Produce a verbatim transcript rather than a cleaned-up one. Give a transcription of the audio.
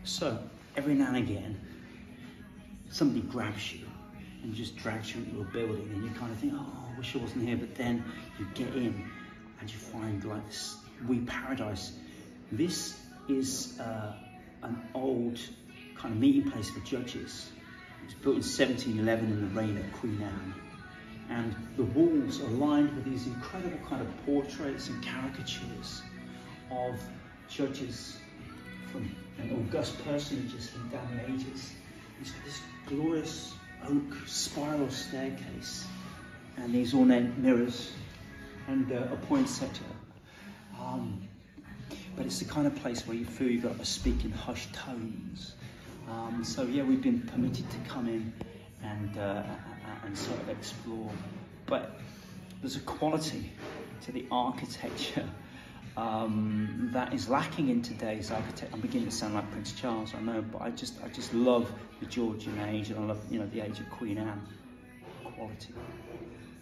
So every now and again, somebody grabs you and just drags you into a building, and you kind of think, oh, I wish I wasn't here. But then you get in and you find like this wee paradise. This is uh, an old kind of meeting place for judges. It was built in seventeen eleven in the reign of Queen Anne. And the walls are lined with these incredible kind of portraits and caricatures of judges from and august personages from down the ages. It's got this glorious oak spiral staircase and these ornate mirrors and uh, a poinsettia. Um, but it's the kind of place where you feel you've got to speak in hushed tones. Um, so yeah, we've been permitted to come in and, uh, and sort of explore. But there's a quality to the architecture um, that is lacking in today's architecture. I'm beginning to sound like Prince Charles, I know, but I just I just love the Georgian age, and I love, you know, the age of Queen Anne. Quality.